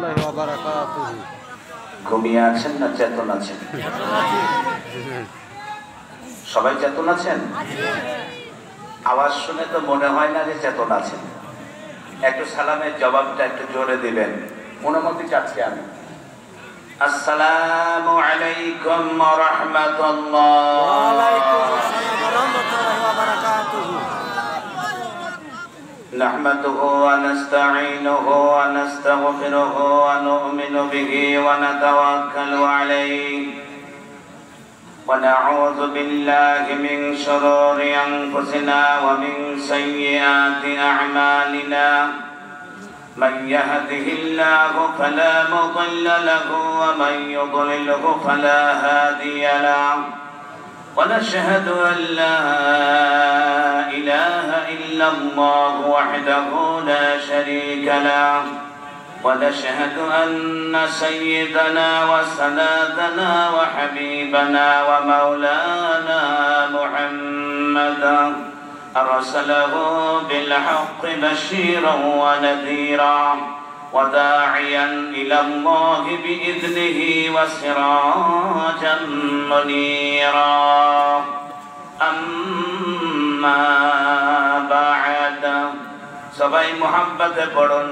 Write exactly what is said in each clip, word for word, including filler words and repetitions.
রহমতুল্লাহি ওয়া বারাকাতুহু। ঘুমিয়ে আছেন না চেতন আছেন? সবাই চেতন আছেন? আওয়াজ শুনে তো মনে হয় না যে চেতন আছেন। একটু সালামের জবাবটা একটু জোরে দিবেন, অনুমতি চাচ্ছি আমি। আসসালামু আলাইকুম ওয়া রাহমাতুল্লাহ। ওয়া আলাইকুম আসসালাম ওয়া রাহমাতুল্লাহি ওয়া বারাকাতুহু। নাহমাদুহু ওয়া নাস্তাঈনুহু ওয়া নাস্তাগফিরুহু ওয়া নু'মিনু বিহি ওয়া নাতাওয়াক্কালু আলাইহি ওয়া নাউযু বিল্লাহি মিন শুরুরি আনফুসিনা ওয়া মিন সাইয়্যাতি আ'মালিনা। من يهده الله فلا مضل له ومن يضلله فلا هادي له ونشهد أن لا إله إلا الله وحده لا شريك له ونشهد أن سيدنا وسندنا وحبيبنا ومولانا محمدا أرسله بالحق بشيرا ونذيرا وداعيا إلى الله بإذنه وسراجا منيرا أما بعد সবাই মুহাব্বতে পড়ুন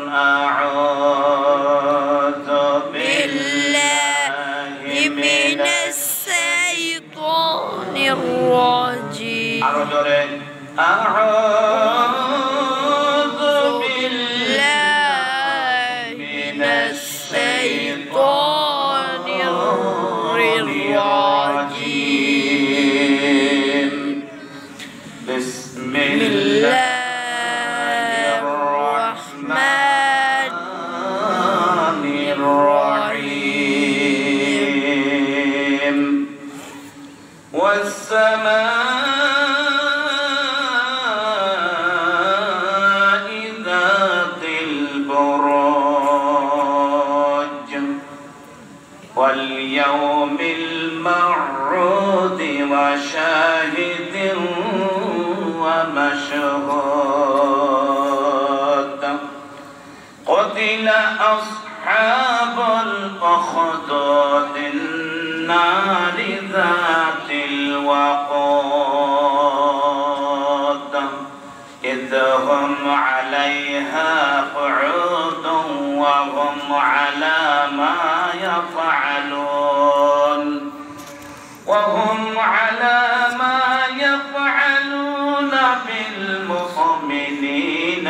আউযু বিল্লাহি মিনাশ শাইতানির রাজীম। আরো জোরে أعوذ بالله من الشيطان الرجيم. بسم الله الرحمن الرحيم. والسماء واليوم الموعود وشاهد ومشهود. قتل أصحاب الأخدود النار ذات الوقود إذ هم عليها قعود وهم على ما يفعلون وهم على ما يفعلون بالمؤمنين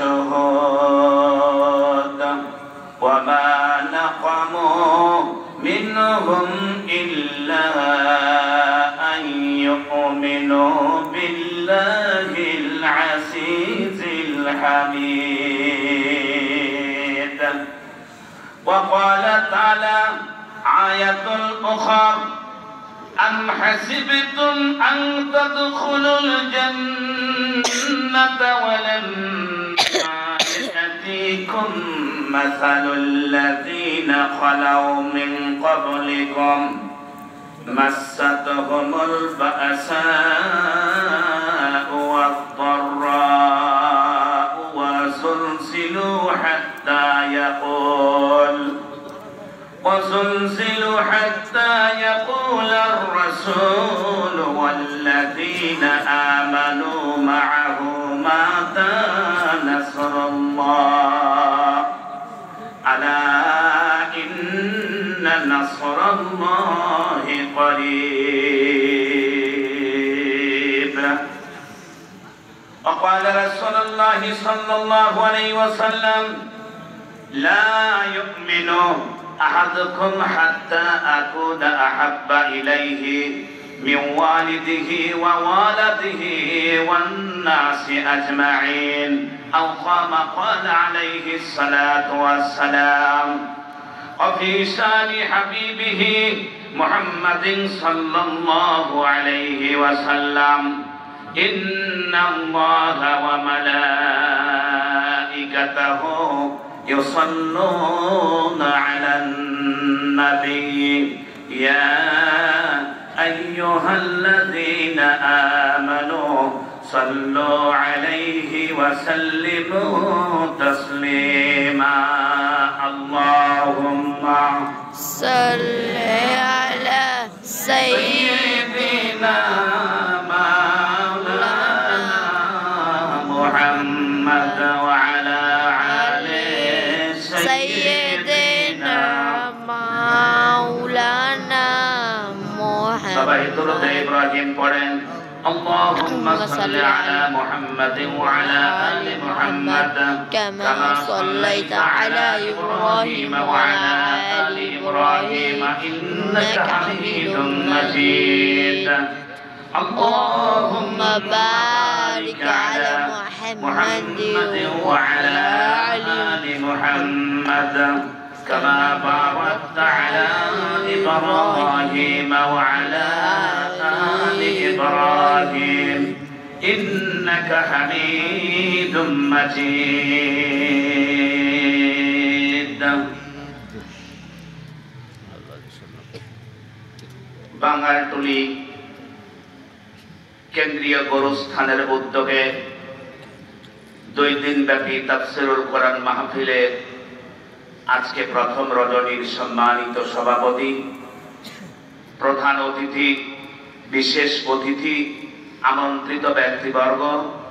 شهود. وما نقموا منهم إلا أن يؤمنوا بالله العزيز الحميد. وقال تعالى آية أخرى أم حسبتم أن تدخلوا الجنة ولما يأتيكم مثل الذين خلوا من قبلكم مستهم البأساء والضراء وزلزلوا حتى يقول وزلزلوا حتى يقول الرسول والذين آمنوا معه متى نصر الله ألا إن نصر الله قريب. وقال رسول الله صلى الله عليه وسلم لا يؤمن أحدكم حتى أكون أحب إليه من والده ووالده والناس أجمعين أو كما قال عليه الصلاة والسلام. وفي شان حبيبه محمد صلى الله عليه وسلم إن الله وملائكته يصلون على النبي يا أيها الذين آمنوا صلوا عليه وسلموا تسليما. الله صل على سيدنا مولانا محمد وعلى آل سيدنا مولانا محمد সবাই দরুদ ইব্রাহিম পড়েন اللهم صل على محمد وعلى آل محمد كما صليت على إبراهيم وعلى آل إبراهيم إنك حميد مجيد اللهم بارك على محمد وعلى آل محمد كما باركت على إبراهيم وعلى آل إبراهيم إنك حميد مجيد বাঙালটুলি কেন্দ্রীয় গোরস্থানের উদ্যোগে দুই দিন ব্যাপী তাফসীরুল কোরআন মাহফিলে আজকে প্রথম রজনীর সম্মানিত সভাপতি, প্রধান অতিথি, বিশেষ অতিথি, আমন্ত্রিত ব্যক্তিবর্গ,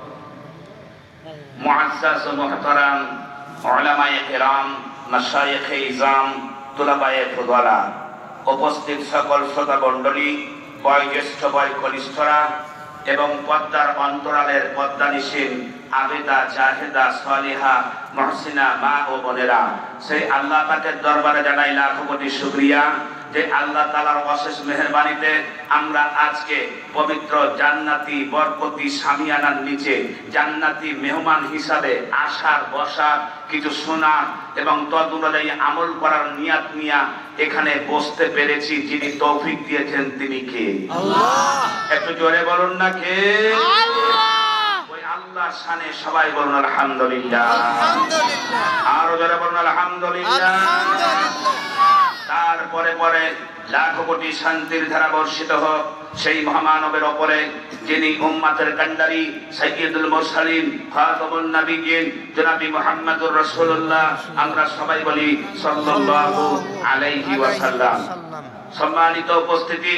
মুআজ্জাজ ও মুহতারাম উলামায়ে কেরাম, মাশায়েখে ইজাম, তুলাবায়ে ফুদালা, উপস্থিত সকল শ্রোতা মণ্ডলী, বয়োজ্যেষ্ঠ বয় কনিষ্ঠরা এবং পদ্মার অন্তরালের পদ্মানিসীন আবেদা, জাহেদা, সালিহা, মহসিনা মা ও বোনেরা, সেই আল্লাহ পাকের দরবারে জানাই লাখো কোটি শুকরিয়া যে আল্লাহ তাআলার অশেষ মেহেরবানিতে আমরা আজকে পবিত্র জান্নাতি বরকতি শামিয়ানার নিচে জান্নাতি মেহমান হিসাবে আসার বসার কিছু শোনার এবং তদনুযায়ী আমল করার নিয়াত নিয়া এখানে বসতে পেরেছি। যিনি তৌফিক দিয়েছেন তিনি কে? আল্লাহ। একটু জোরে বলুন না কে? আল্লাহ। ওই আল্লাহর শানে সবাই বলুন আলহামদুলিল্লাহ। আলহামদুলিল্লাহ। আরো জোরে বলুন আলহামদুলিল্লাহ। আলহামদুলিল্লাহ। তারপরে পরে লাখো কোটি শান্তির ধারা বর্ষিত হোক সেই মহামানবের উপরে যিনি উম্মতের কান্ডারি, সাইয়্যিদুল মুরসালিন, খাতামুন নবিয়্যিন জনাবি মুহাম্মদুর রাসূলুল্লাহ। আমরা সবাই বলি সাল্লাল্লাহু আলাইহি ওয়াসাল্লাম। সম্মানিত উপস্থিতি,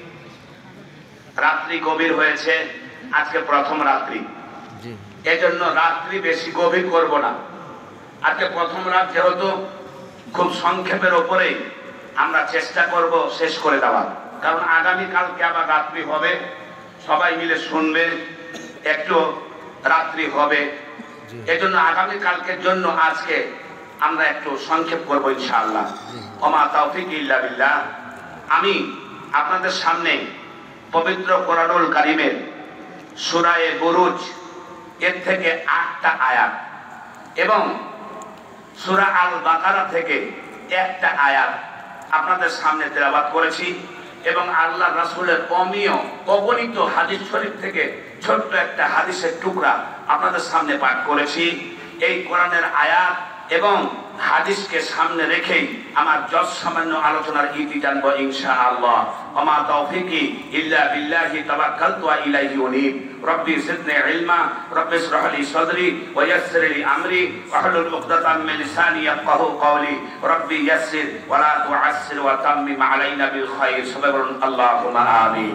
রাত্রি গভীর হয়েছে, আজকে প্রথম রাত্রি, এজন্য রাত্রি বেশি গভীর করব না। আজকে প্রথম রাত যেহেতু খুব সংক্ষেপের উপরে আমরা চেষ্টা করব শেষ করে দেওয়ার, কারণ আগামী কালকে আবার রাত্রি হবে, সবাই মিলে শুনবে, একটু রাত্রি হবে, এজন্য আগামী কালকের জন্য আজকে আমরা একটু সংক্ষেপ করব ইনশাআল্লাহ। ওমা তাওফিক ইল্লা বিল্লাহ। আমি আপনাদের সামনে পবিত্র কোরআনুল কারীমের সূরা এ বুরুজ এর থেকে আটটা আয়াত এবং সূরা আল বাকারা থেকে একটা আয়াত আপনাদের সামনে তেলাওয়াত করেছি এবং আল্লাহ রাসূলের অমীয় অগণিত হাদিস শরীফ থেকে ছোট্ট একটা হাদিসের টুকরা আপনাদের সামনে পাঠ করেছি। এই কোরআনের আয়াত এবং হাদিসকে সামনে রেখেই আমার যত সামান্য আলোচনার ইতি জানবো ইনশাআল্লাহ। ওমা তাওফিকি ইল্লা বিল্লাহি তাওয়াক্কালতু ওয়া ইলাইহি উনীব। রব্বি জিদনি ইলমা, রব্বি ইশরাহ লি সাদরি ওয়া ইয়াসসির লি আমরি ওয়াহলুল উকদাতাম মিন লিসানি ইয়াফকাহু কওলি। রব্বি ইয়াসসির ওয়া লা তুআসসির ওয়া তাম্মিম আলাইনা বিল খায়র। সবাই বলুন আল্লাহুম্মা আমিন।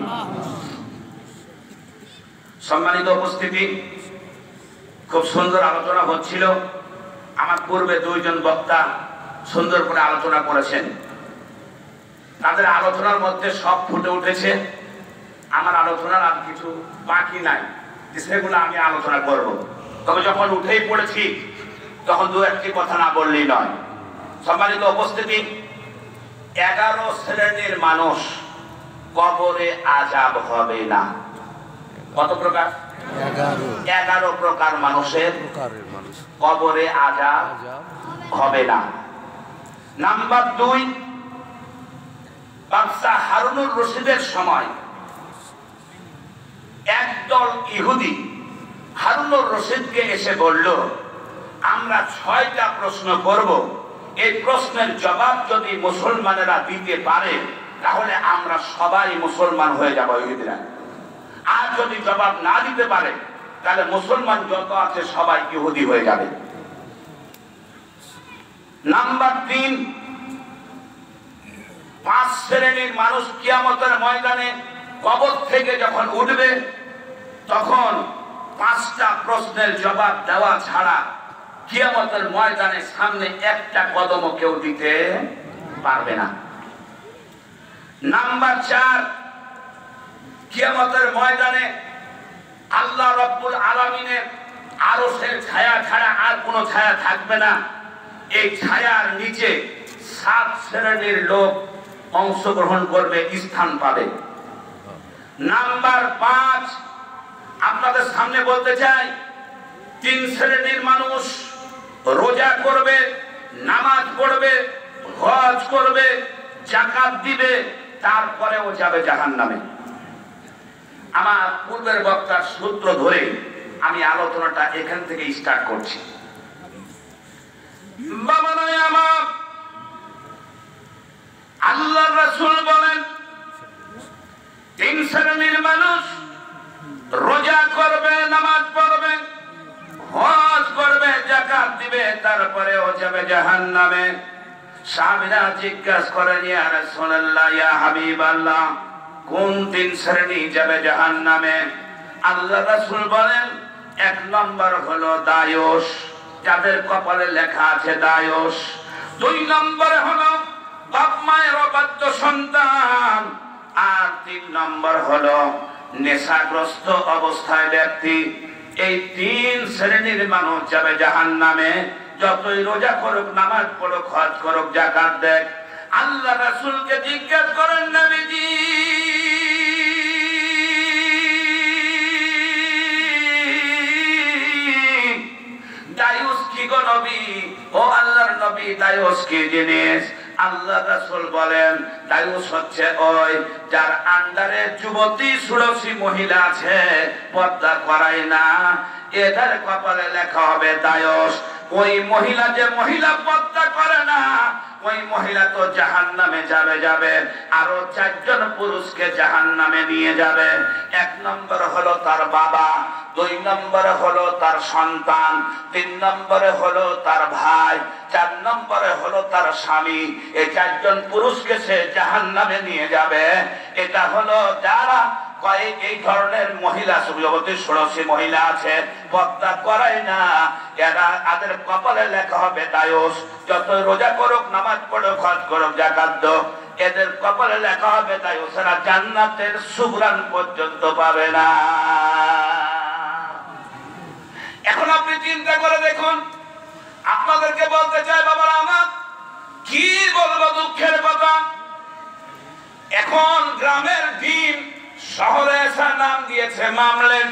সম্মানিত উপস্থিতি, খুব সুন্দর আলোচনা হচ্ছিল। আমার পূর্বে দুইজন বক্তা সুন্দর করে আলোচনা করেছেন, তাদের আলোচনার মধ্যে সব ফুটে উঠেছে। আমার আলোচনার আর কিছু বাকি নাই, সেগুলো আমি আলোচনা করব। তবে যখন উঠেই পড়েছি তখন দু একটি কথা না বললেই নয়। সম্মানিত উপস্থিতি, এগারো শ্রেণীর মানুষ কবরে আযাব হবে না। কত প্রকার? এগারো প্রকার মানুষের কবরে আযাব হবে না। নাম্বার দুই, বাদশাহ হারুনুর রশিদের সময় একদল ইহুদি হারুনুর রশিদকে এসে বলল, আমরা ছয়টা প্রশ্ন করব, এই প্রশ্নের জবাব যদি মুসলমানেরা দিতে পারে তাহলে আমরা সবাই মুসলমান হয়ে যাব ইহুদিরা, আর যদি জবাব না দিতে পারে তাহলে মুসলমান যত আছে সবাই ইহুদি হয়ে যাবে। নাম্বার তিন, পাঁচ শ্রেণীর মানুষ কিয়ামতের ময়দানে কবর থেকে যখন উঠবে তখন পাঁচটা প্রশ্নের জবাব দেওয়া ছাড়া কিয়ামতের ময়দানের সামনে একটা কদমও কেউ দিতে পারবে না। নাম্বার চার, কিয়ামতের ময়দানে আল্লাহ রাব্বুল আলামিনের আরশের ছায়া ছাড়া আর কোনো ছায়া থাকবে না। এই ছায়ার নিচে সাত শ্রেণীর লোক অংশগ্রহণ করবে, স্থান পাবে। নাম্বার পাঁচ, আপনাদের সামনে বলতে চাই, তিন শ্রেণীর মানুষ রোজা করবে, নামাজ পড়বে, হজ করবে, যাকাত দিবে, তারপরেও যাবে জাহান্নামে। আমার পূর্বের বক্তার সূত্র ধরে আমি আলোচনাটা এখান থেকে স্টার্ট করছি। বাবা নয় আমার, আল্লাহর রাসূল বলেন তিন শ্রেণীর মানুষ রোজা করবে, নামাজ পড়বে, হজ করবে, যাকাত দিবে, তারপরেও যাবে জাহান্নামে। সাহাবীরা জিজ্ঞাসা করেন, ইয়া রাসূলুল্লাহ, ইয়া হাবিবাল্লাহ, কোন তিন শ্রেণী যাবে জাহান্নামে? আল্লাহ রাসূল বলেন, এক নম্বর হলো দায়ুস, যাদের কপালে লেখা আছে দায়ুস। দুই নম্বরে হলো বাপ মায়ের অবাধ্য সন্তান। আর তিন নম্বর হলো নেশাগ্রস্ত অবস্থায় ব্যক্তি। এই তিন শ্রেণীর মানুষ যাবে জাহান্নামে, যতই রোজা করুক, নামাজ পড়ুক, হজ করুক, যাকাত দেখ। আল্লাহ রাসূলকে জিজ্ঞাসা করেন, নবীজি দায়ুস কি গো নবী? ও আল্লাহর নবী, দায়ুস কি জিনিস? আল্লাহ রাসূল বলেন, দায়ুস হচ্ছে ওই যার আন্ডারে যুবতী ষোড়শী মহিলা আছে, পর্দা করায় না, এদের কপালে লেখা হবে দায়ুস। ওই মহিলা যে মহিলা পর্দা করে না, ওই মহিলা তো জাহান্নামে যাবে যাবে আরো চারজন পুরুষকে জাহান্নামে নিয়ে যাবে। এক নম্বর হলো তার বাবা, দুই নম্বরে হলো তার সন্তান, তিন নম্বরে হলো তার ভাই, চার নম্বরে হলো তার স্বামী। এই চারজন পুরুষকে সে জাহান্নামে নিয়ে যাবে। এটা হলো যারা এই ধরনের মহিলা, যুবতী ষোড়শী মহিলা আছে, পর্দা করায় না, এরা তাদের কপালে লেখা হবে দায়ুস। যত রোজা করুক, নামাজ পড়ুক, হজ করুক, যাকাত দাও, এদের কপালে লেখা হবে দায়ুস। এরা জান্নাতের সুঘ্রাণ পর্যন্ত পাবে না। এখন আপনি চিন্তা করে দেখুন, আপনাদেরকে বলতে চাই বাবারা আমার, কি বলবো দুঃখের কথা, এখন গ্রামের ডিম শহরে এসে নাম দিয়েছে মামলেট।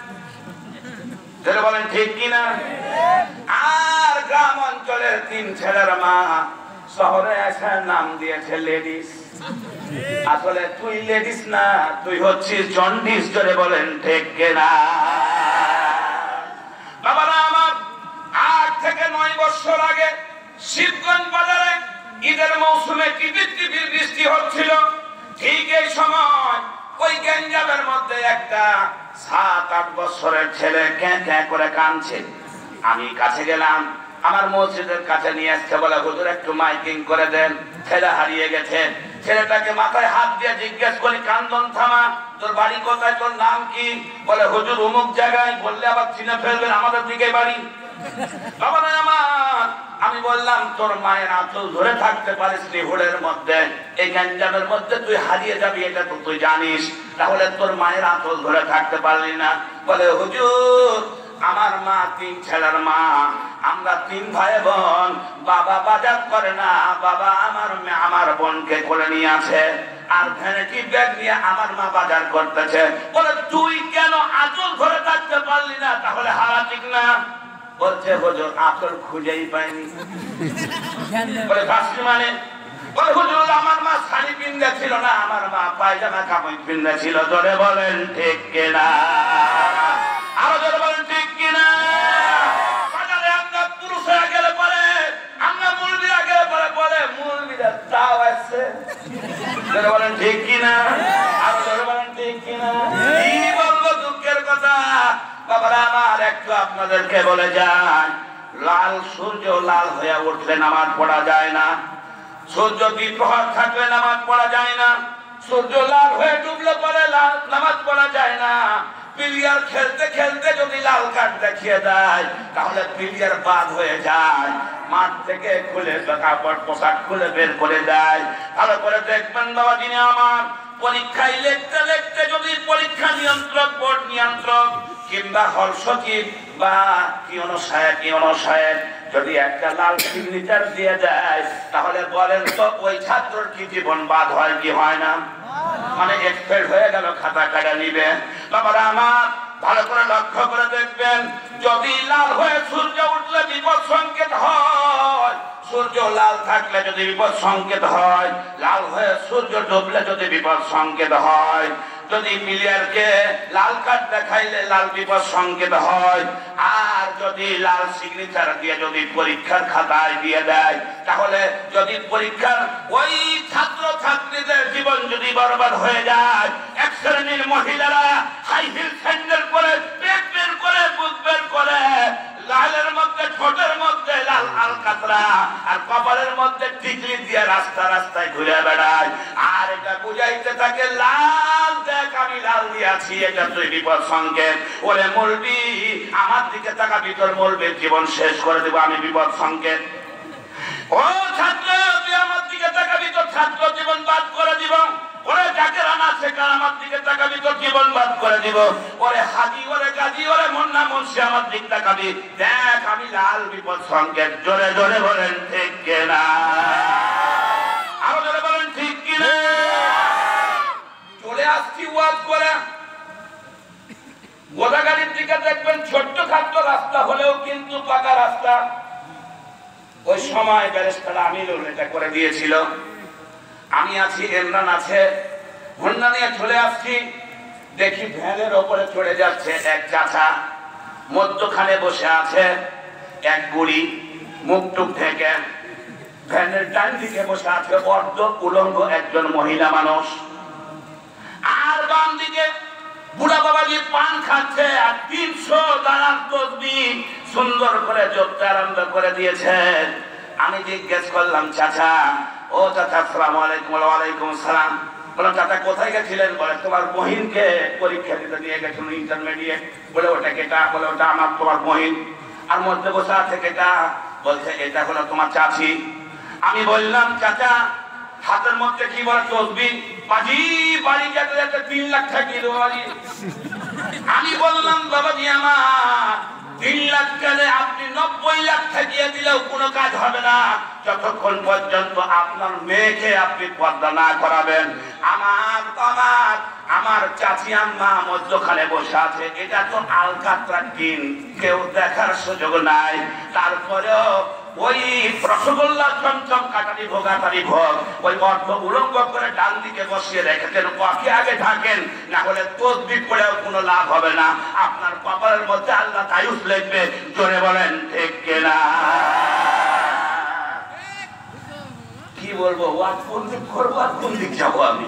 বলেন ঠিক কিনা? আর গ্রাম অঞ্চলের তিন ছেলের মা শহরে এসে নাম দিয়েছে লেডিস। আসলে তুই লেডিস না, তুই হচ্ছিস জন্ডিস। জোরে বলেন ঠিক কিনা? বাবারা আমার, আট থেকে নয় বছর আগে শিবগঞ্জ বাজারে ঈদের মৌসুমে টিপির টিপির বৃষ্টি হচ্ছিল। ঠিক এই সময় ওই গঞ্জামের মধ্যে একটা সাত আট বছরের ছেলে ক্যাঁ ক্যাঁ করে কাঁদছে। আমি কাছে গেলাম, আমার মসজিদের কাছে নিয়ে আসছে, বলে হুজুর একটু মাইকিং করে দেন, ছেলে হারিয়ে গেছে। ছেলেটাকে মাথায় হাত দিয়ে জিজ্ঞেস করি, কান্দন থামা, তোর বাড়ি কোথায়, তোর নাম কি? বলে হুজুর অমুক জায়গায়। বললে আবার চিনে ফেলবেন, আমাদের দিকে বাড়ি। বাবা নাই আমার, আমি বললাম তোর মায়ের আঁচল ধরে থাকতে পারিস নি হুড়ের মধ্যে, এই গঞ্জামের মধ্যে তুই হারিয়ে যাবি, এটা তো তুই জানিস, তাহলে তোর মায়ের আঁচল ধরে থাকতে পারলি না। বলে হুজুর আমার মা তিন ছেলের মা, আমরা তিন ভাই বোন, বাবা বাজার করে না, বাবা আমার আমার বোনকে কোলে নিয়ে আছে, আর ভ্যানিটি ব্যাগ নিয়ে আমার মা বাজার করতেছে। বলে তুই কেন আঁচল ধরে থাকতে পারলি না, তাহলে হারাতিক না? বলছে হুজুর আঁচল খুঁজেই পাইনি। বলে ভাসি মানে? বলে হুজুর আমার মা শাড়ি পিন্দা ছিল না, আমার মা পায়জামা কাপড় পিন্দা ছিল। ধরে বলেন ঠিক কিনা? আরো ধরে বলেন ঠিক কিনা? বাজারে আমরা পুরুষ হয়ে গেলে পরে, আমরা মুরব্বীরা গেলে পরে বলে মুরব্বীরা তাও আসছে। ধরে বলেন ঠিক কিনা? আরো ধরে বলেন ঠিক কিনা? কি বলবো দুঃখের কথা বাবারা আমার, একটু আপনাদেরকে বলে যায়, লাল সূর্য লাল হয়ে উঠলে নামাজ পড়া যায় না। সূর্য দ্বিপ্রহর থাকলে নামাজ পড়া যায় না, সূর্য লাল হয়ে ডুবলে পরে নামাজ পড়া যায় না। প্লেয়ার খেলতে খেলতে যদি লাল কার্ড দেখিয়ে দেয় তাহলে প্লেয়ার বাদ হয়ে যায়, মাঠ থেকে খুলে কাপড় পোশাক খুলে বের করে দেয়। ভালো করে দেখবেন বাবা যিনি আমার, পরীক্ষায় লিখতে লিখতে যদি পরীক্ষা নিয়ন্ত্রক, বোর্ড নিয়ন্ত্রক কিংবা হল সচিব বা কি অনুসায় কি অনুসায় যদি একটা লাল সিগনেচার দিয়ে দেয় তাহলে বলেন তো ওই ছাত্রর কি জীবন বাদ হয় কি হয় না? মানে এক্সপায়ার হয়ে গেল, খাতা কাটা নিবে। বাবারা আমার ভালো করে লক্ষ্য করে দেখবেন, যদি লাল হয়ে সূর্য উঠলে বিপদ সংকেত হয়, সূর্য লাল থাকলে যদি বিপদ সংকেত হয়, লাল হয়ে সূর্য ডুবলে যদি বিপদ সংকেত হয়, যদি প্লেয়ারকে লাল কার্ড দেখাইলে লাল বিপদ সংকেত হয়, আর যদি লাল সিগনেচার দিয়ে যদি পরীক্ষার খাতায় দিয়ে দেয় তাহলে যদি পরীক্ষার ওই ছাত্র ছাত্রীদের জীবন যদি বরবাদ হয়ে যায়, এক শ্রেণীর মহিলারা হাই হিল স্যান্ডেল পরে পেট বের করে বুক বের করে লালের মধ্যে ঠোঁটের মধ্যে লাল আলকাতরা আর কপালের মধ্যে টিকলি দিয়ে রাস্তা রাস্তায় ঘুরে বেড়ায়, আর এটা বুঝাইতে থাকে লাল দেখ আমি লাল দিয়েছি, এটা তুই বিপদ সংকেত। ওরে মলবি আমার দিকে তাকাবি, তোর মলবির জীবন শেষ করে দেবো আমি বিপদ সংকেত। ও ছাত্র তুই আমার দিকে তাকাবি, তোর ছাত্র জীবন বাদ করে দিব। ওরে যাকে রানা শেখার আমার দিকে তাকাবি, তোর জীবন বাদ করে দিব। ওরে হাজি ওরে গাজী ওরে মুন্না মুন্সি আমার দিকে তাকাবি, দেখ আমি লাল বিপদ সংকেত। জোরে জোরে বলেন ঠিক কিনা? আরো জোরে বলেন ঠিক কিনা? চলে আসছি ওয়াজ করে, গোদাগাড়ির দিকে দেখবেন ছোট্ট খাট্ট রাস্তা হলেও কিন্তু পাকা রাস্তা। ওই সময় ব্যারিস্টার আমিনুল এটা করে দিয়েছিল। আমি আছি, ইমরান আছে, হোন্ডা নিয়ে চলে আসছি, দেখি ভ্যানের ওপরে চড়ে যাচ্ছে এক চাচা, মধ্যখানে বসে আছে এক বুড়ি মুখ টুক থেকে, ভ্যানের ডান দিকে বসে আছে অর্ধ উলঙ্গ একজন মহিলা মানুষ, আর বাম দিকে বুড়া বাবাজি পান খাচ্ছে আর তিনশো দানার তসবিহ সুন্দর করে জপতে আরম্ভ করে দিয়েছে। আমি জিজ্ঞেস করলাম চাচা, ও চাচা আসসালামু আলাইকুম। ওয়ালাইকুম আসসালাম। বললাম চাচা কোথায় গেছিলেন? বলে তোমার বহিনকে পরীক্ষা দিতে নিয়ে গেছিল ইন্টারমিডিয়েট। বলে ওটা কেটা? বলে ওটা আমার তোমার বহিন। আর মধ্যে বসে আছে কেটা? বলছে এটা হলো তোমার চাচি। আমি বললাম চাচা হাতের মধ্যে কি বলে তসবিহ? বাজি বাড়ি যেতে যেতে তিন লাখ টাকা দিল বাড়ি। আমি বললাম বাবাজি আমার তিন লাখ গেলে আপনি নব্বই লাখ টাকা দিলেও কোনো কাজ হবে না যতক্ষণ পর্যন্ত আপনার মেয়েকে আপনি পর্দা না করাবেন। আমার আমার আমার চাচি আম্মা মধ্যখানে বসে আছে, এটা তো আলকাতরা টিন, কেউ দেখার সুযোগ নাই। তারপরেও ওই রসগোল্লা চমচম কাটারি ভোগাতারি ভোগ ওই অর্ধ উলঙ্গ করে ডান দিকে বসিয়ে রেখেছেন, ওকে আগে থাকেন, না হলে তসবিহ পড়েও কোনো লাভ হবে না। আপনার কপালের মধ্যে আল্লাহ তায়ুস লিখবে। জোরে বলেন ঠিক কিনা? কি বলবো, ওয়াজ কোন দিক করবো আর কোন দিক যাবো আমি?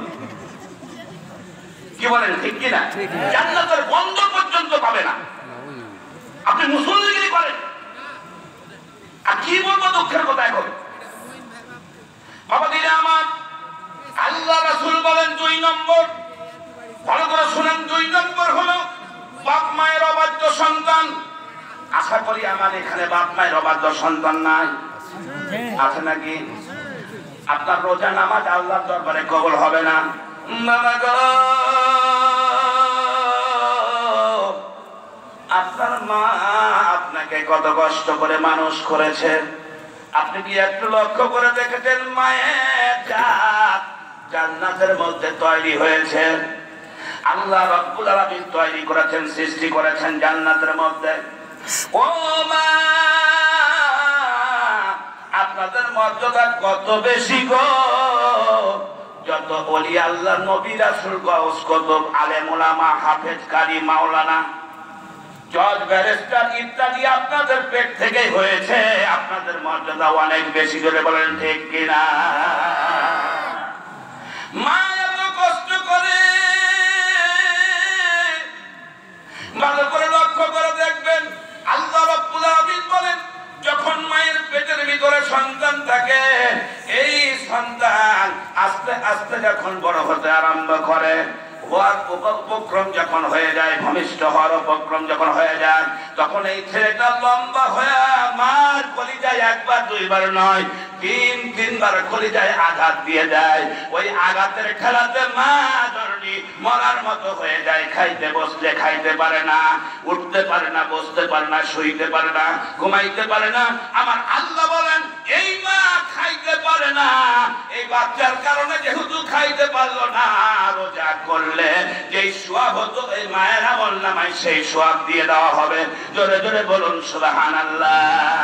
কি বলেন ঠিক কিনা? জান্নাতের বন্ধ পর্যন্ত পাবে না। আপনি মুসলমানগিরি করেন, আর কি বলবো দুঃখের কথা। এখন বাবা দিলে আমার আল্লাহ রাসূল বলেন দুই নম্বর, ভালো করে শুনেন, দুই নম্বর হলো বাপ মায়ের অবাধ্য সন্তান। আশা করি আমার এখানে বাপ মায়ের অবাধ্য সন্তান নাই, আছে নাকি? আপনার রোজা নামাজ আল্লাহর দরবারে কবুল হবে না। বাবা গো, আপনার মা আপনাকে কত কষ্ট করে মানুষ করেছে, আপনি কি একটু লক্ষ্য করে দেখেছেন? মায়ের জাত জান্নাতের মধ্যে তৈরি হয়েছে, আল্লাহ রাব্বুল আলামিন তৈরি করেছেন, সৃষ্টি করেছেন জান্নাতের মধ্যে। ও মা, আপনাদের মর্যাদা কত বেশি গো! যত ওলি আল্লাহ নবী রাসূল গাউস কুতুব আলেম উলামা হাফেজ কারি মাওলানা জজ ব্যারিস্টার ইত্যাদি আপনাদের পেট থেকে হয়েছে, আপনাদের মর্যাদা অনেক বেশি। করে বলেন ঠিক কিনা? মা এত কষ্ট করে, ভালো করে লক্ষ্য করে দেখবেন আল্লাহ রাব্বুল আলামিন বলেন যখন মায়ের পেটের ভিতরে সন্তান থাকে, এই আস্তে যখন বড় হতে আরম্ভ করে, হওয়ার উপক্রম যখন হয়ে যায়, ভূমিষ্ঠ হওয়ার উপক্রম যখন হয়ে যায়, তখন এই ছেলেটা লম্বা হয়ে মার কলিজায় একবার দুইবার নয় তিন তিনবার কলিজায় আঘাত দিয়ে যায়। ওই আঘাতের খেলাতে মা জননী মরার মতো হয়ে যায়। খাইতে বসলে খাইতে পারে না, উঠতে পারে না, বসতে পারে না, শুইতে পারে না, ঘুমাইতে পারে না। আমার আল্লাহ বলেন এই মা খাইতে পারে না, এই বাচ্চার কারণে যেহেতু খাইতে পারলো না, রোজা করলে যেই সোয়াব হতো এই মায়ের আমল নামায় সেই সোয়াব দিয়ে দেওয়া হবে। জোরে জোরে বলুন সুবহানাল্লাহ।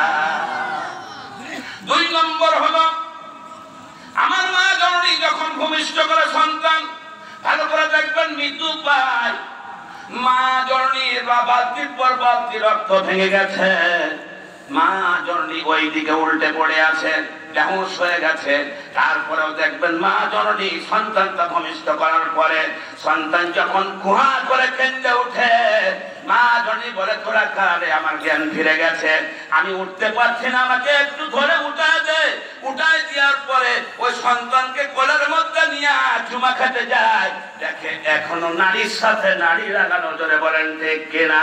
দুই নম্বর হলো আমার মা জননী যখন ভূমিষ্ঠ করে সন্তান, ভালো করে দেখবেন মৃত্যু পায়। মা জননীর বালতির পর বালতি রক্ত ভেঙে গেছে, মা জননী ওই দিকে উল্টে পড়ে আছে, বেহুশ হয়ে গেছে। তারপরেও দেখবেন মা জননী সন্তানটা ভূমিষ্ঠ করার পরে সন্তান যখন কুহা করে কেঁদে উঠে, মা জননী বলে তোরা কারে, আমার জ্ঞান ফিরে গেছে, আমি উঠতে পারছি না, আমাকে একটু ধরে উঠায় দে। উঠায় দেওয়ার পরে ওই সন্তানকে কোলের মধ্যে নিয়ে চুমা খেতে যায়, দেখে এখনো নারীর সাথে নারী লাগানো। জোরে বলেন ঠিক কিনা?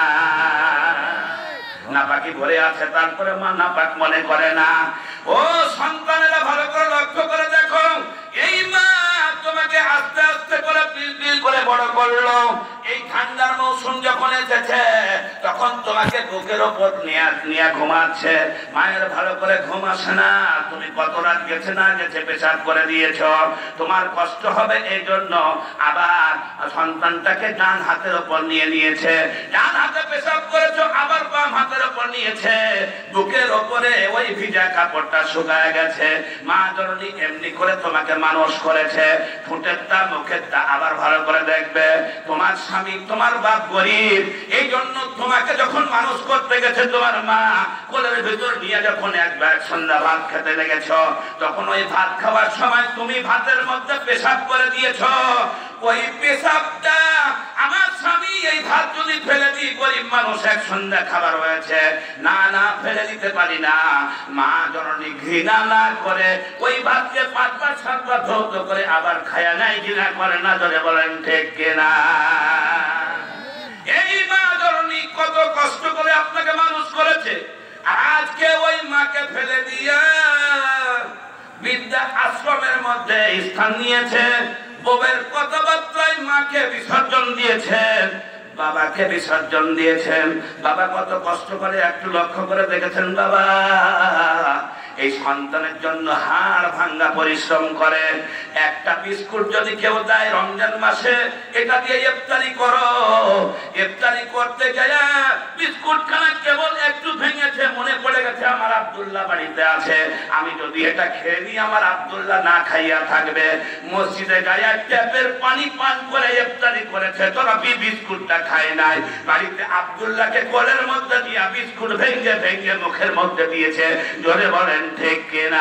নাপাকি ভরে আছে, তারপরে মা নাপাক মনে করে না। ও সন্তানেরা ভালো করে লক্ষ্য করে দেখো, এই মা তোমাকে আস্তে আস্তে করে পিল পিল করে বড় করলো। এই ঠান্ডার মৌসুম যখন এসেছে তখন তোমাকে বুকের ওপর নিয়ে নিয়ে ঘুমাচ্ছে। মায়ের ভালো করে ঘুম আসে না, তুমি কত রাত গেছে না গেছে পেশাব করে দিয়েছ, তোমার কষ্ট হবে, এই জন্য আবার সন্তানটাকে ডান হাতের ওপর নিয়ে নিয়েছে। ডান হাতে পেশাব করেছো, আবার বাম হাতের ওপর নিয়েছে, বুকের ওপরে ওই ভিজা কাপড়টা শুকায় গেছে। মা জননী এমনি করে তোমাকে মানুষ করেছে, ঠোঁটেরটা মুখেরটা আবার ভালো করে দেখবে। তোমার স্বামী তোমার বাপ গরিব, এই জন্য তোমাকে যখন মানুষ করতে গেছে তোমার মা কোলের ভিতর নিয়ে যখন একবার সন্ধ্যা ভাত খেতে লেগেছ, তখন ওই ভাত খাওয়ার সময় তুমি ভাতের মধ্যে পেশাব করে দিয়েছ। ওই পেশাবটা আমার স্বামী এই ভাত যদি ফেলে দিই, গরিব মানুষ এক সন্ধ্যা খাবার হয়েছে, না না ফেলে দিতে পারি না। মা জননী ঘৃণা না করে ওই ভাতকে পাঁচবার সাতবার ধৌত করে আবার খায়া নাই, ঘৃণা করে না। জোরে বলেন ঠিক কিনা? এই মা জননী কত কষ্ট করে আপনাকে মানুষ করেছে, আর আজকে ওই মাকে ফেলে দিয়া বিদ্যা আশ্রমের মধ্যে স্থান নিয়েছে। বউয়ের কথাবার্তায় মাকে বিসর্জন দিয়েছেন, বাবাকে বিসর্জন দিয়েছেন। বাবা কত কষ্ট করে একটু লক্ষ্য করে দেখেছেন, বাবা এই সন্তানের জন্য হাড় ভাঙ্গা পরিশ্রম করে। একটা বিস্কুট যদি কেউ দেয় রমজান মাসে, এটা দিয়ে ইফতারি করো, ইফতারি করতে গেলে বিস্কুট খানা কেবল একটু ভেঙেছে, মনে পড়ে গেছে আমার আব্দুল্লাহ বাড়িতে আছে, আমি যদি এটা খেয়ে নিই আমার আব্দুল্লাহ না খাইয়া থাকবে। মসজিদে গায়ে ট্যাপের পানি পান করে ইফতারি করেছে, তোরা বিস্কুটটা খায় নাই, বাড়িতে আব্দুল্লাহকে কোলের মধ্যে দিয়া বিস্কুট ভেঙে ভেঙে মুখের মধ্যে দিয়েছে। জোরে বলেন ঠিক কিনা?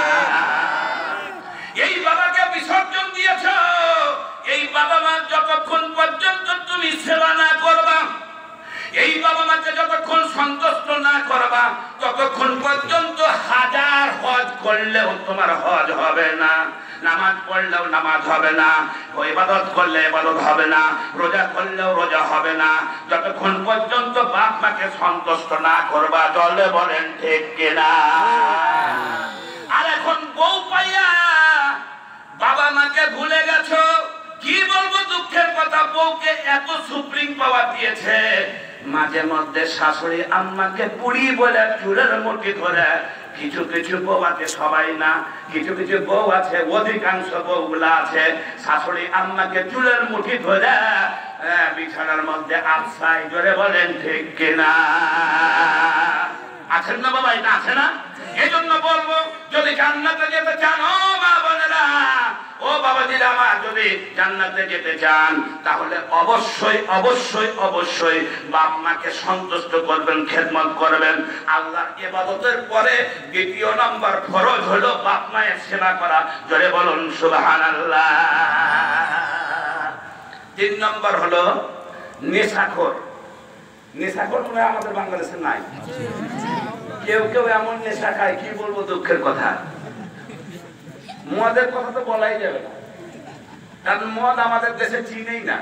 এই বাবাকে বিসর্জন দিয়েছ। এই বাবা মা যতক্ষণ পর্যন্ত তুমি সেবা না করবা, এই বাবা মাকে যতক্ষণ সন্তুষ্ট না করবা, ততক্ষণ পর্যন্ত হাজার হজ করলেও তোমার হজ হবে না, নামাজ পড়লেও নামাজ হবে না, ইবাদত করলে ইবাদত হবে না, রোজা করলেও রোজা হবে না, যতক্ষণ পর্যন্ত বাপ মাকে সন্তুষ্ট না করবা। চলে বলেন ঠিক কিনা? আর এখন বউ পাইয়া বাবা মাকে ভুলে গেছো, কি বলবো দুঃখের কথা, বউকে এত সুপ্রিম পাওয়ার দিয়েছে, মাঝে মধ্যে শাশুড়ি আম্মাকে পুরি বলে চুলের মুঠি ধরে। কিছু কিছু বউ আছে, সবাই না, কিছু কিছু বউ আছে, অধিকাংশ বউগুলা আছে শাশুড়ি আম্মাকে চুলের মুঠি ধরে বিছানার মধ্যে আশ্রয়। জোরে বলেন ঠিক কিনা? আছেন না বাবা? এটা আছে না? এই জন্য বলবো, যদি জান্নাতে যেতে চান ও মা বোনেরা, ও বাবাজিরা আমার, যদি জান্নাতে যেতে চান তাহলে অবশ্যই অবশ্যই অবশ্যই বাপ মাকে সন্তুষ্ট করবেন, খেদমত করবেন। আল্লাহর ইবাদতের পরে দ্বিতীয় নম্বর ফরজ হলো বাপ মায়ের সেবা করা। জোরে বলুন সুবহানাল্লাহ। তিন নম্বর হলো নেশাখোর। নেশাখোর মনে হয় আমাদের বাংলাদেশে নাই, কেউ কেউ এমন নেশা খায়, কি বলবো দুঃখের কথা। মদের কথা তো বলাই যাবে না, কারণ মদ আমাদের দেশে চিনেই না।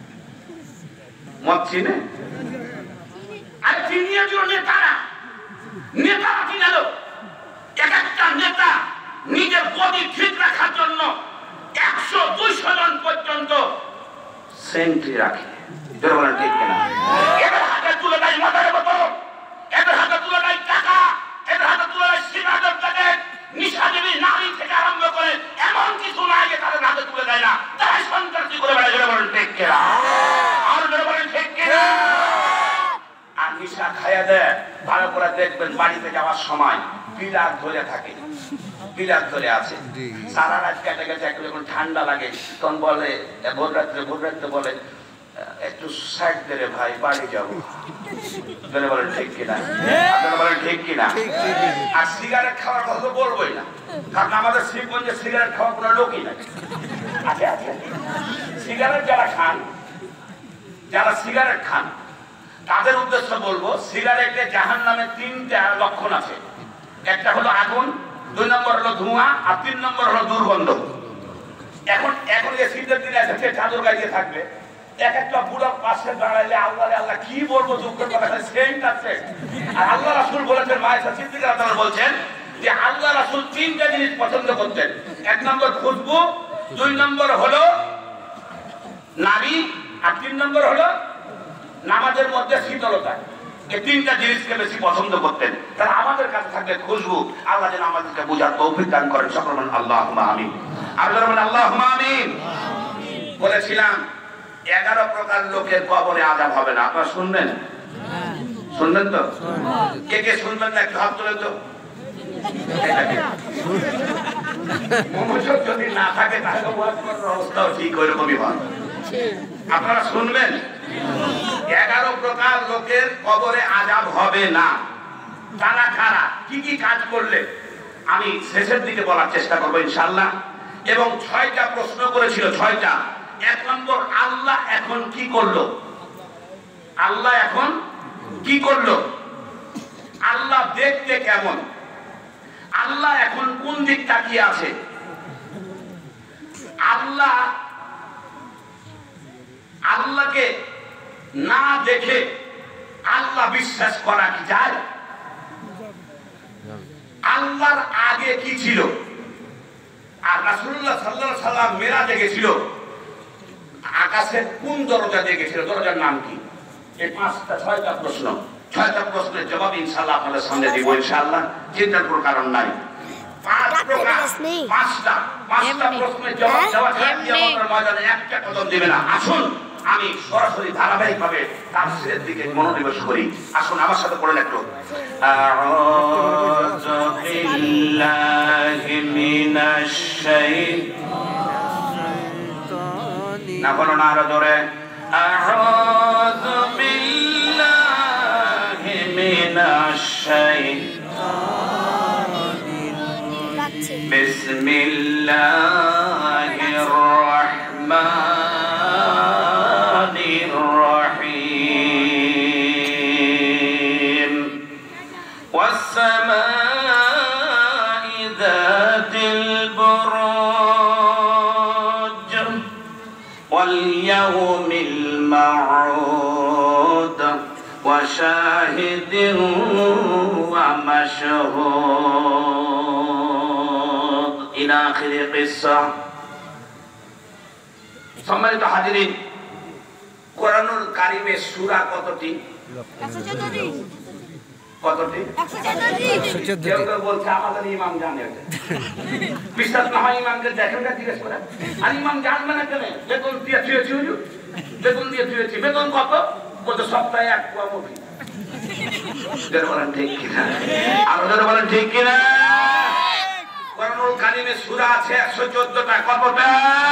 মদ চিনে? আর চিনিয়ে দিল নেতারা, নেতারা চিনালো। এক একটা নেতা নিজের গদি ঠিক রাখার জন্য একশো দুইশো জন পর্যন্ত সেন্ট্রি রাখে। ঠিক কিনা? এদের হাতে তুলে দেয় মদের বোতল, এদের হাতে তুলে দেয় টাকা, এদের হাতে তুলে দেয় সিগারেট প্যাকেট, নিশাজীবী নারী থেকে আরম্ভ করে এমন কিছু নাই যে তাদের হাতে তুলে দেয় না। তাই সন্ত্রাসী করে বেড়ায়। জোরে বলেন ঠিক কিনা? আর জোরে বলেন ঠিক কিনা? আর নিশা খাইয়া দেয়। ভালো করে দেখবেন বাড়িতে যাওয়ার সময় পিলার ধরে থাকে, পিলার ধরে আছে। সারা রাত কেটে গেছে, একটু যখন ঠান্ডা লাগে তখন বলে, ভোর রাত্রে ভোর রাত্রে বলে একটু সাইড দে ভাই, বাড়ি যাবো। বলেন ঠিক কিনা? আপনারা বলেন ঠিক কিনা? আর সিগারেট খাওয়ার কথা তো বলবোই না, কারণ আমাদের শ্রীগঞ্জে সিগারেট খাওয়ার কোনো লোকই নাই। আছে আছে সিগারেট যারা খান, যারা সিগারেট খান তাদের উদ্দেশ্য বলবো, সিগারেটে জাহান্নামে তিনটা লক্ষণ আছে। একটা হলো আগুন, দুই নম্বর হলো ধোঁয়া, আর তিন নম্বর হলো দুর্গন্ধ। এখন এখন যে শীতের দিনে এসেছে চাদর গাইতে থাকবে, এক একটা বুড়ার পাশে দাঁড়াইলে আল্লাহ আল্লাহ কি বলবো, দুঃখের কথা সেন্ট আছে। আর আল্লাহ রাসূল বলেছেন, মায়েশা সিদ্দিকা রাদিয়াল্লাহু আনহা বলছেন যে আল্লাহ রাসূল তিনটা জিনিস পছন্দ করতেন। এক নম্বর খুশবু, দুই নম্বর হলো নারী, আর তিন নম্বর হলো নামাজের মধ্যে শীতলতা। এই তিনটা জিনিসকে বেশি পছন্দ করতেন। তাহলে আমাদের কাছে থাকবে খুশবু। আল্লাহ যেন আমাদেরকে বোঝার তৌফিক দান করেন। সকল বলেন আল্লাহুম্মা আমিন। আল্লাহ বলেন আল্লাহুম্মা আমিন। বলেছিলাম এগারো প্রকার লোকের কবরে আযাব হবে না। আপনারা শুনবেন? শুনবেন তো? কে কে শুনবেন না একটু হাত তুলেন তো। মনোযোগ যদি না থাকে তাহলে ওয়াজ করার অবস্থাও ঠিক ওইরকমই হয়। আপনারা শুনবেন? এগারো প্রকার লোকের কবরে আযাব হবে না। তারা কারা, কি কি কাজ করলে আমি শেষের দিকে বলার চেষ্টা করবো ইনশাআল্লাহ। এবং ছয়টা প্রশ্ন করেছিল, ছয়টা। এক নম্বর, আল্লাহ এখন কি করলো? আল্লাহ এখন কি করলো? আল্লাহ দেখতে কেমন? আল্লাহ এখন কোন দিক তাকিয়ে আছে? আল্লাহ আল্লাহকে না দেখে আল্লাহ বিশ্বাস করা কি যায়? আল্লাহর আগে কি ছিল? আর রাসূলুল্লাহ সাল্লাল্লাহু আলাইহি সাল্লাম মেরাজে গেছিল, আকাশের কোন দরজা দিয়ে গেছিল? দরজার নাম কি? এই পাঁচটা ছয়টা প্রশ্ন, ছয়টা প্রশ্নের জবাব ইনশাআল্লাহ আপনাদের সামনে দিব ইনশাআল্লাহ। চিন্তার কোনো কারণ নাই। পাঁচ প্রকার, পাঁচটা পাঁচটা প্রশ্নের জবাব দেওয়া ছাড়া কিয়ামতের ময়দানে একটা কদম দিবে না। আসুন আমি সরাসরি ধারাবাহিকভাবে তাফসীরের দিকে মনোনিবেশ করি। আসুন আমার সাথে পড়েন একটু। আউযু বিল্লাহি মিনাশ শাইতানির না বলো না আরো জোরে। আউযু বিল্লাহি মিনাশ শাইতানির বিসমিল্লাহির রাহমানির রহিম। ওয়াস-সামাই যাতিল বুরুজ ওয়াল ইয়াউমিল মাউদ ওয়া শাহিদিন ওয়া মাশহুদ ইলা আখিরি কিসসা। সম্মানিত হাজিরিন, কোরআনুল কারিমে সূরা কতটি? একশো চোদ্দটি। কতটি? একশো চোদ্দটি। কেউ কেউ বলছে আমাদের ইমাম জানে। বিশ্বাস না হয় ইমামকে দেখেন না, জিজ্ঞেস করেন। আর ইমাম জানবে না কেন? বেতন দিয়ে থুয়েছি, হুজুর বেতন দিয়ে থুয়েছি। বেতন কত? বলতে সপ্তাহে এক পোয়া মুখি। বলেন ঠিক কিনা? আরো যারা বলেন ঠিক কিনা? কোরআনুল কারিমে সূরা আছে একশো চোদ্দটা। কতটা?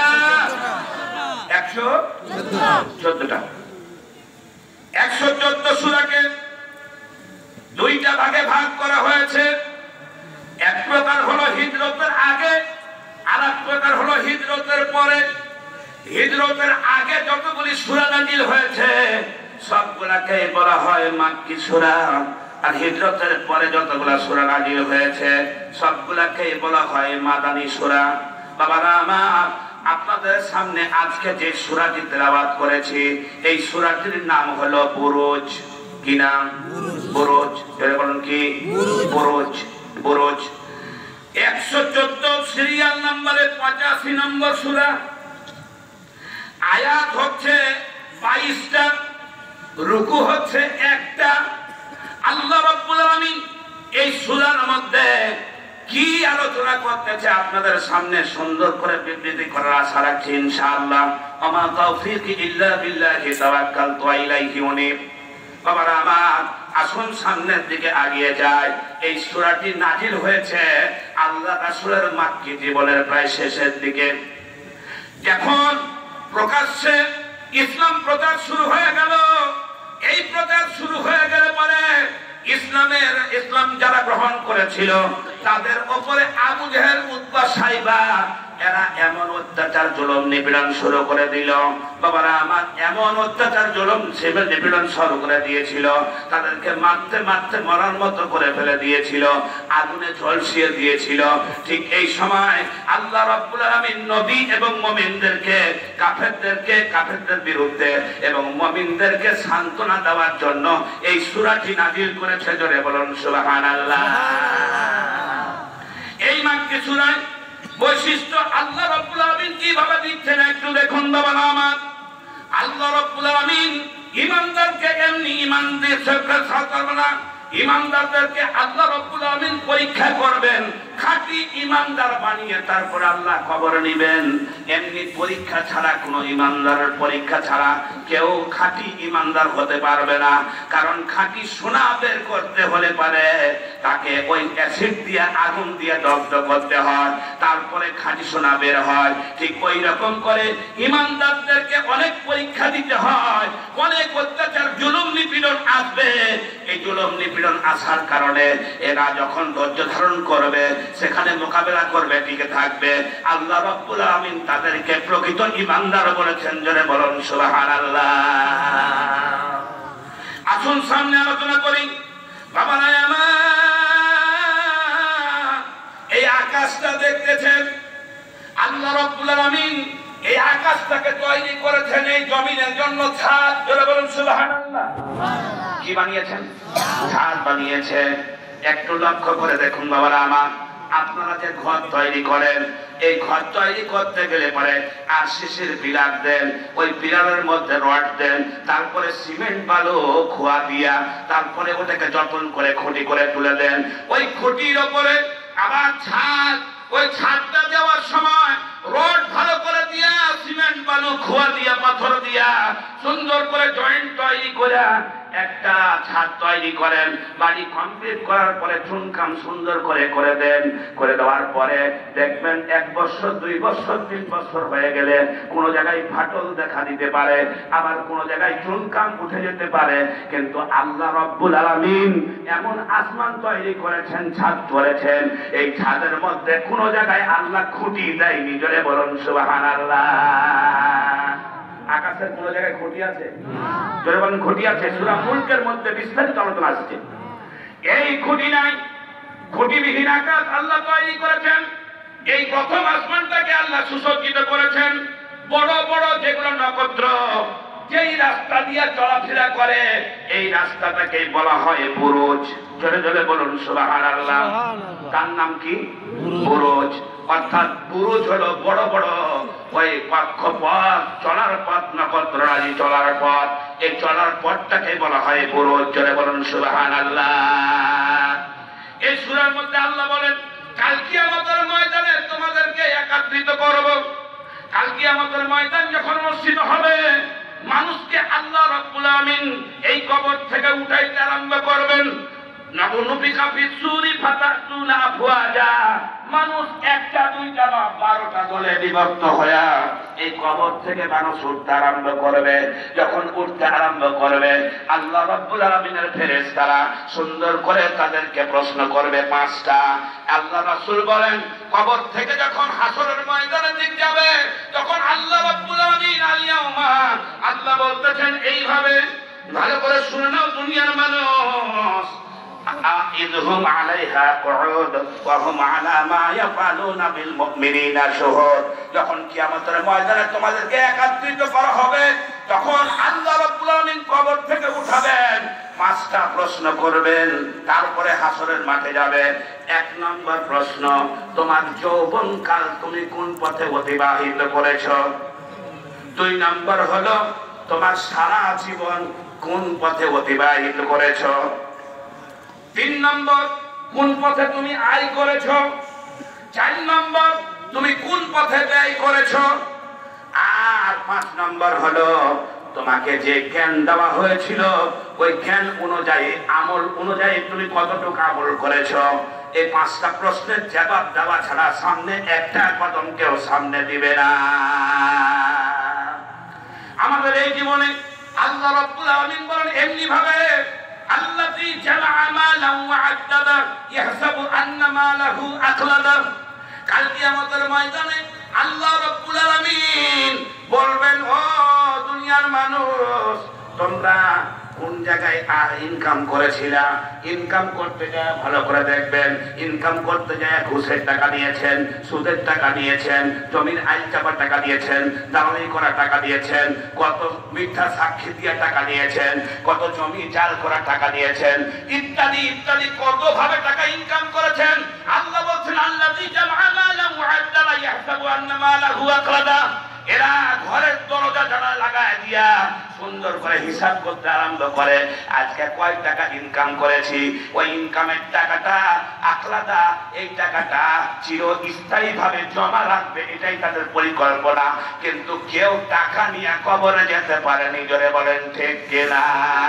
একশো চোদ্দটা। একশো চোদ্দ সূরাকে দুইটা ভাগে ভাগ করা হয়েছে। এক প্রকার হলো হিজরতের আগে, আর এক প্রকার হলো হিজরতের পরে। হিজরতের আগে যতগুলি সূরা নাযিল হয়েছে সবগুলাকে বলা হয় মাক্কি সূরা, আর হিজরতের পরে যতগুলা সূরা নাযিল হয়েছে সবগুলাকে বলা হয় মাদানী সূরা। বাবারা আমার, আপনাদের সামনে আজকে যে সূরাটি তেলাওয়াত করেছি এই সূরাটির নাম হলো বুরুজ। কি নাম? বুরুজ। এর বলুন কি? বুরুজ। বুরুজ একশো চোদ্দ সিরিয়াল নম্বরে পঁচাশি নম্বর সূরা। আয়াত হচ্ছে বাইশটা, রুকু হচ্ছে একটা। আল্লাহ রাব্বুল আলামিন এই সূরার মধ্যে কি আলোচনা করতেছে আপনাদের সামনে সুন্দর করে বিবৃতি করার আশা রাখছি ইনশাআল্লাহ। আমা তাওফীকি ইল্লা বিল্লাহি তাওয়াক্কালতু ইলাইহি উনীব। বাবারা আমার, আসুন সামনের দিকে এগিয়ে যায়। এই সূরাটি নাজিল হয়েছে আল্লাহ রাসূলের মাক্কি জীবনের প্রায় শেষের দিকে। যখন প্রকাশ্যে ইসলাম প্রচার শুরু হয়ে গেল, এই প্রচার শুরু হয়ে গেলে পরে ইসলামের ইসলাম যারা গ্রহণ করেছিল তাদের উপরে আবু জেহেল, উতবা, সাইবা এরা এমন অত্যাচার জুলুম নিপীড়ন শুরু করে দিল। বাবারা আমার, এমন অত্যাচার জুলুম সেবে নিপীড়ন শুরু করে দিয়েছিল, তাদেরকে মারতে মারতে মরার মতো করে ফেলে দিয়েছিল, আগুনে ঝলসিয়ে দিয়েছিল। ঠিক এই সময় আল্লাহ রাব্বুল আলামিন নবী এবং মুমিনদেরকে, কাফেরদেরকে কাফেরদের বিরুদ্ধে এবং মুমিনদেরকে সান্ত্বনা দেওয়ার জন্য এই সূরাটি নাযিল করেছে। জোরে বলুন সুবহানাল্লাহ। এই মাক্কি সূরায় বৈশিষ্ট্য আল্লাহ রাব্বুল আলামিন কিভাবে দিচ্ছেন একটু দেখুন বাবারা আমার। আল্লাহ রাব্বুল আলামিন ঈমানদারকে এমনি ঈমান দিয়ে সরকার করবে না, ঈমানদারদেরকে আল্লাহ রাব্বুল আলামিন পরীক্ষা করবেন, খাঁটি ঈমানদার বানিয়ে তারপর আল্লাহ খবর নেবেন। এমনি পরীক্ষা ছাড়া, কোনো ঈমানদারের পরীক্ষা ছাড়া কেউ খাঁটি ঈমানদার হতে পারবে না। কারণ খাঁটি সোনা বের করতে হলে পারে তাকে ওই অ্যাসিড দিয়ে, আগুন দিয়ে দগ্ধ করতে হয়, তারপরে খাঁটি সোনা বের হয়। ঠিক ওই রকম করে ঈমানদারদেরকে অনেক পরীক্ষা দিতে হয়, অনেক অত্যাচার জুলুম নিপীড়ন আসবে। এই জুলুম নিপীড়ন আসার কারণে এরা যখন ধৈর্য ধারণ করবে, সেখানে মোকাবেলা করবে, টিকে থাকবে, আল্লাহ রাব্বুল আলামিন তাদেরকে প্রকৃত ঈমানদার বলেছেন। জোরে বলুন সুবহানাল্লাহ। আসুন সামনে আলোচনা করি বাবারা আমার। এই আকাশটা দেখতেছেন, আল্লাহ রাব্বুল আলামিন এই আকাশটাকে তৈরি করেছেন এই জমিনের জন্য ছাদ। জোরে বলুন সুবহানাল্লাহ। কি বানিয়েছেন? ছাদ বানিয়েছে। একটু লক্ষ্য করে দেখুন বাবারা আমার, আপনারা যে ঘর তৈরি করেন, এই ঘর তৈরি করতে গেলে পরে আর শিশির পিলার দেন, ওই পিলারের মধ্যে রড দেন, তারপরে সিমেন্ট বালু খোয়া দিয়া তারপরে ওটাকে যত্ন করে খুঁটি করে তুলে দেন। ওই খুঁটির ওপরে আবার ছাদ, ওই ছাদটা দেওয়ার সময় রড ভালো করে দিয়া, সিমেন্ট বালু খোয়া দিয়া, পাথর দিয়া সুন্দর করে জয়েন্ট তৈরি করে একটা ছাদ তৈরি করেন। বাড়ি কমপ্লিট করার পরে চুনকাম সুন্দর করে করে দেন। করে দেওয়ার পরে দেখবেন এক বছর, দুই বছর, তিন বছর হয়ে গেলে কোন জায়গায় ফাটল দেখা দিতে পারে, আবার কোন জায়গায় চুনকাম উঠে যেতে পারে। কিন্তু আল্লাহ রাব্বুল আলামিন এমন আসমান তৈরি করেছেন, ছাদ করেছেন, এই ছাদের মধ্যে কোন জায়গায় আল্লাহ খুঁটি দেয়নি। জোরে বলুন সুবহানাল্লাহ। আকাশের কোন জায়গায় খুঁটি আছে? জোরে বলুন খুঁটি আছে। সূরা মুলকের মধ্যে বিস্তারিত আলোচনা আসছে। এই খুঁটি নাই, খুঁটিবিহীন আকাশ আল্লাহ তৈরি করেছেন। এই প্রথম আসমানটাকে আল্লাহ সুসজ্জিত করেছেন। বড় বড় যেগুলো নক্ষত্র যেই রাস্তা দিয়ে চলাফেরা করে, এই রাস্তাটাকে বলা হয় বুরুজ। জোরে জোরে বলুন সুবহানাল্লাহ। তার নাম কি? বুরুজ। অর্থাৎ বুরুজ হলো বড় বড় ওই কক্ষপথ, চলার পথ, নক্ষত্ররাজি চলার পথ। এই চলার পথটাকে বলা হয় বুরুজ। জোরে বলুন সুবহানাল্লাহ। এই সূরার মধ্যে আল্লাহ বলেন, কাল কিয়ামতের ময়দানে তোমাদেরকে একত্রিত করব। কাল কিয়ামতের ময়দান যখন অনুষ্ঠিত হবে, মানুষকে আল্লাহ রাব্বুল আলামিন এই কবর থেকে উঠাইতে আরম্ভ করবেন। নাবুনুবিকা ফিসসুরি ফাতাতুনা আফওয়াজা। মানুষ একটা দুইটা না বারোটা দলে বিভক্ত হয়ে এই কবর থেকে মানুষ উঠতে আরম্ভ করবে। যখন উঠতে আরম্ভ করবে, আল্লাহ রাব্বুল আলামিনের ফেরেশতারা সুন্দর করে তাদেরকে প্রশ্ন করবে পাঁচটা। আল্লাহ রাসূল বলেন, কবর থেকে যখন হাসরের ময়দানে দিক যাবে, তখন আল্লাহ রাব্বুল আলামিন আলিয়াউমা, আল্লাহ বলতেছেন এইভাবে, ভালো করে শুনে নাও দুনিয়ার মানুষ, ইযহুম আলাইহা কুউদ ওয়া হুম আলা মা ইয়াফআলুনা বিল মুমিনিনা শুহুদ। যখন কিয়ামতের ময়দানে তোমাদেরকে একত্রিত করা হবে, তখন আল্লাহ রাব্বুল আলামিন কবর থেকে উঠাবেন, পাঁচটা প্রশ্ন করবেন, তারপরে হাসরের মাঠে যাবেন। এক নম্বর প্রশ্ন, তোমার যৌবনকাল তুমি কোন পথে অতিবাহিত করেছো? দুই নম্বর হলো তোমার সারা জীবন কোন পথে অতিবাহিত করেছো? তিন নম্বর, কোন পথে তুমি আয় করেছো? চার নম্বর, তুমি কোন পথে ব্যয় করেছো? আর পাঁচ নম্বর হলো তোমাকে যে জ্ঞান দেওয়া হয়েছিল ওই জ্ঞান অনুযায়ী আমল অনুযায়ী তুমি কতটুকু আমল করেছো? এই পাঁচটা প্রশ্নের জবাব দেওয়া ছাড়া সামনে একটা কদম কেউ সামনে দিবে না। আমাদের এই জীবনে আল্লাহ রাব্বুল আলামিন বলেন এমনি ভাবে, আল্লাযী জামাআ মালান ওয়া আদ্দাদা ইয়াহসাবু আন্না মালাহু আখলাদা। কাল কিয়ামতের ময়দানে আল্লাহ রাব্বুল আলামিন বলবেন, ও দুনিয়ার মানুষ, তোমরা কোন জায়গায় আর ইনকাম করেছিলা? ইনকাম করতে যায় ভালো করে দেখবেন, ইনকাম করতে যায় ঘুষের টাকা নিয়েছেন, সুদের টাকা নিয়েছেন, জমির আইল চাপার টাকা দিয়েছেন, দালালি করা টাকা দিয়েছেন, কত মিথ্যা সাক্ষী দিয়ে টাকা নিয়েছেন, কত জমি জাল করা টাকা দিয়েছেন, ইত্যাদি ইত্যাদি কত ভাবে টাকা ইনকাম করেছেন। আল্লাহ বলছেন, আল্লাযী জামআ মালান ওয়া আদ্দাদা ইয়াহসাবু আন্না মালাহু আখলাদা। এরা ঘরের দরজা জানা লাগায় দিয়া সুন্দর করে হিসাব করতে আরম্ভ করে, আজকে কয় টাকা ইনকাম করেছি। ওই ইনকামের টাকাটা আখলাদা, এই টাকাটা চিরস্থায়ী ভাবে জমা রাখবে, এটাই তাদের পরিকল্পনা। কিন্তু কেউ টাকা নিয়ে কবরে যেতে পারেনি, জোরে বলেন ঠিক কিনা?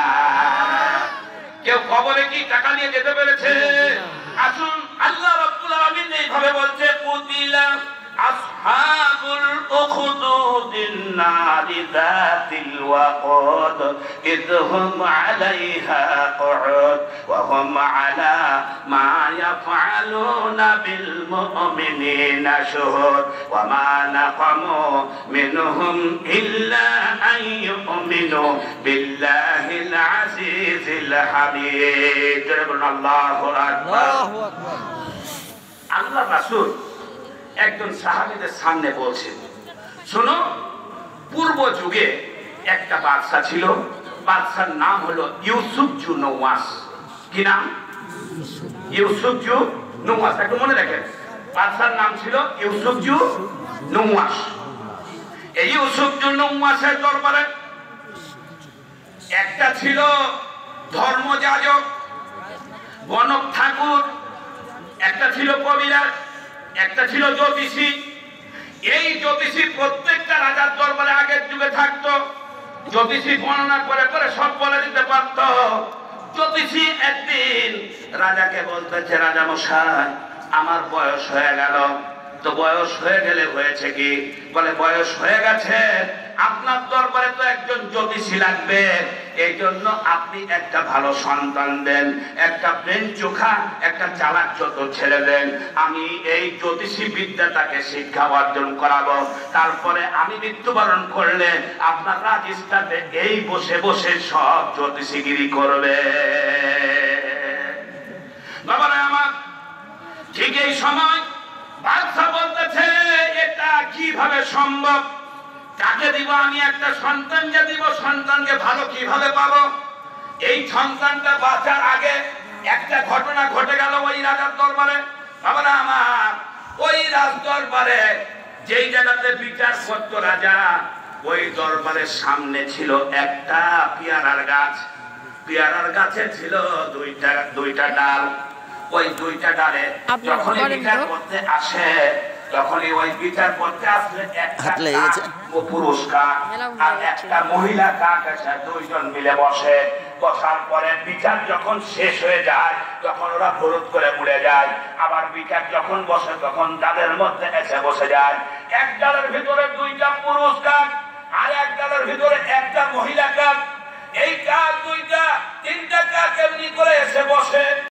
কেউ কবরে কি টাকা নিয়ে যেতে পেরেছে? আসুন, আল্লাহ রাব্বুল আলামিন এইভাবে বলছে, কুতিলা আসহাবুল উখদুদিন নারি যাতিল ওয়াকুদ ইযহুম আলাইহা কুউদ ওয়া হুম আলা মা ইয়াফআলুনা বিল মুমিনিনা শুহুদ ওয়া মা নাকামু মিনহুম ইল্লা আন ইউমিনু বিল্লাহিল আজিজিল হামিদ। আল্লাহু আকবার। আল্লাহু আকবার। আল্লাহ রাসূল একজন সাহাবীদের সামনে বলছেন, শোনো, পূর্ব যুগে একটা বাদশা ছিল, বাদশার নাম হলো ইউসুফ জু নওয়াস। কি নাম? ইউসুফ জু নওয়াস। একটু মনে রাখেন, বাদশার নাম ছিল ইউসুফ জু নওয়াস। এই ইউসুফ জু নওয়াসের দরবারে একটা ছিল ধর্মযাজক গণক ঠাকুর, একটা ছিল কবিরাজ, একটা ছিল জ্যোতিষী। এই জ্যোতিষী প্রত্যেকটা রাজার দরবারে আগের যুগে থাকতো। জ্যোতিষী গণনা করে করে সব বলে দিতে পারত। জ্যোতিষী একদিন রাজাকে বলতেছে, রাজা মশাই, আমার বয়স হয়ে গেল। তো বয়স হয়ে গেলে হয়েছে কি? বলে, বয়স হয়ে গেছে, আপনার দরবারে তো একজন জ্যোতিষী লাগবে, এই জন্য আপনি একটা ভালো সন্তান দেন, একটা ব্রেন চোখা, একটা চালাক চতুর ছেলে দেন। আমি এই জ্যোতিষী বিদ্যাটাকে শিক্ষা অর্জন করাবো, তারপরে আমি মৃত্যুবরণ করলে আপনার রাজস্থানে এই বসে বসে সব জ্যোতিষীগিরি করবে। বাবারা আমার, ঠিক এই সময় বাদশা বলতেছে, এটা কিভাবে সম্ভব? কাকে দিব আমি? একটা সন্তানকে দিব, সন্তানকে ভালো কিভাবে পাবো? এই সন্তানটা বাঁচার আগে একটা ঘটনা ঘটে গেল ওই রাজার দরবারে। বাবারা আমার, ওই রাজ দরবারে যেই জায়গাতে বিচার করতো রাজা, ওই দরবারের সামনে ছিল একটা পেয়ারার গাছ। পেয়ারার গাছে ছিল দুইটা দুইটা ডাল। ওই দুইটা ডালে যখন বিচার করতে আসে, তখনই ওই বিচার করতে আসলে একটা পুরুষ কাক আর একটা মহিলা কাক এসে দুইজন মিলে বসে। বসার পরে বিচার যখন শেষ হয়ে যায়, তখন ওরা ফরুত করে উড়ে যায়। আবার বিচার যখন বসে, তখন ডালের মধ্যে এসে বসে যায়। এক ডালের ভিতরে দুইটা পুরুষ কাক আর এক ডালের ভিতরে একটা মহিলা কাক। এই কাক দুইটা তিনটা কাক এমনি করে এসে বসে।